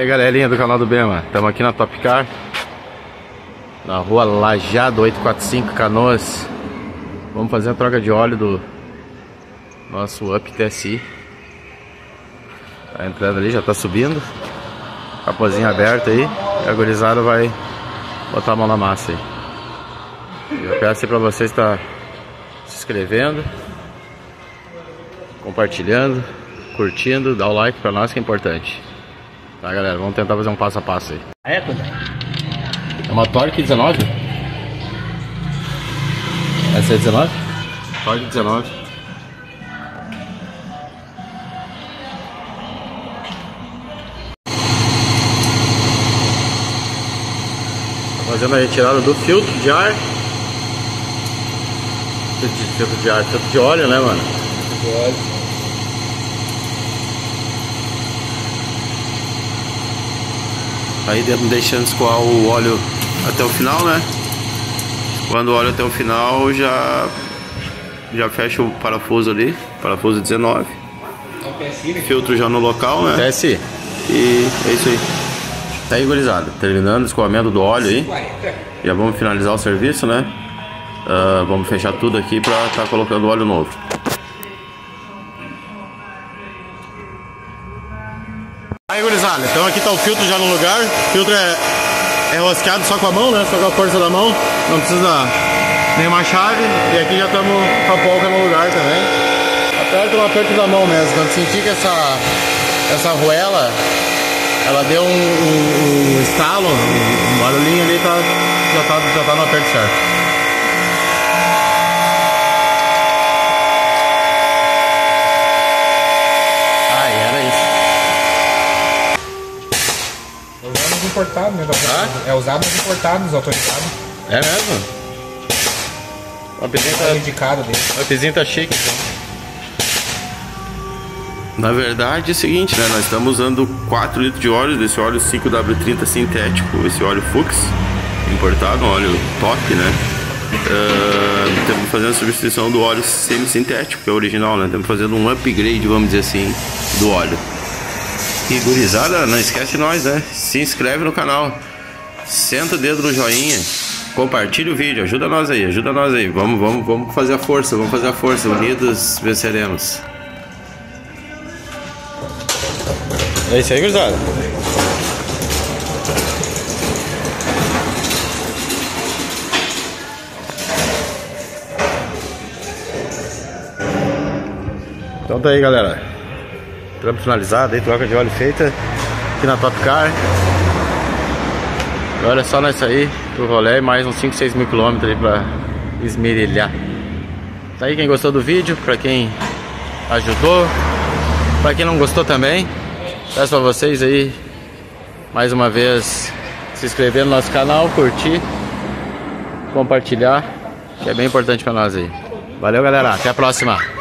Galerinha do canal do Bema, estamos aqui na Top Car, na rua Lajeado 845 Canoas. Vamos fazer a troca de óleo do nosso Up TSI. A entrada ali já está subindo, capozinho aberto aí, e a gurizada vai botar a mão na massa aí. Eu peço aí para vocês estar se inscrevendo, compartilhando, curtindo, dá o like para nós que é importante. Tá, galera, vamos tentar fazer um passo a passo aí. É uma Torque 19? Essa é 19? Torque 19. Fazendo a retirada do filtro de ar. Filtro de óleo, né, mano? Filtro de óleo. Aí deixando escoar o óleo até o final, né? Quando o óleo até o final, já fecha o parafuso ali, parafuso 19. Filtro já no local, né? TSI. E é isso aí. Tá aí, gurizada, terminando o escoamento do óleo aí. Já vamos finalizar o serviço, né? Vamos fechar tudo aqui pra estar colocando óleo novo. Aí, gurizada, então aqui tá o filtro já no lugar. O filtro é rosqueado só com a mão, né? Só com a força da mão. Não precisa nenhuma chave. E aqui já estamos com a polca no lugar também. Aperta no aperto da mão mesmo. Quando sentir que essa arruela, ela deu um estalo, um barulhinho ali, já tá no aperto certo. Importado, né? É usado nos importados, autorizados. É mesmo? O upzinho tá indicado dele. O upzinho tá chique, então. Na verdade é o seguinte, né? Nós estamos usando 4 litros de óleo desse óleo 5W30 sintético, esse óleo Fuchs importado, um óleo top, né? Estamos fazendo a substituição do óleo semi-sintético, que é o original, né? Estamos fazendo um upgrade, vamos dizer assim, do óleo. E gurizada, não esquece nós, né? Se inscreve no canal, senta o dedo no joinha, compartilha o vídeo, ajuda nós aí, vamos fazer a força, unidos venceremos. É isso aí, gurizada. Então tá aí, galera. Trampo finalizado aí, troca de óleo feita aqui na Top Car. Agora é só nós sair pro rolê, mais uns 5, 6 mil quilômetros aí pra esmerilhar. Tá aí quem gostou do vídeo, pra quem ajudou, pra quem não gostou também. Peço pra vocês aí, mais uma vez, se inscrever no nosso canal, curtir, compartilhar, que é bem importante pra nós aí. Valeu, galera, até a próxima.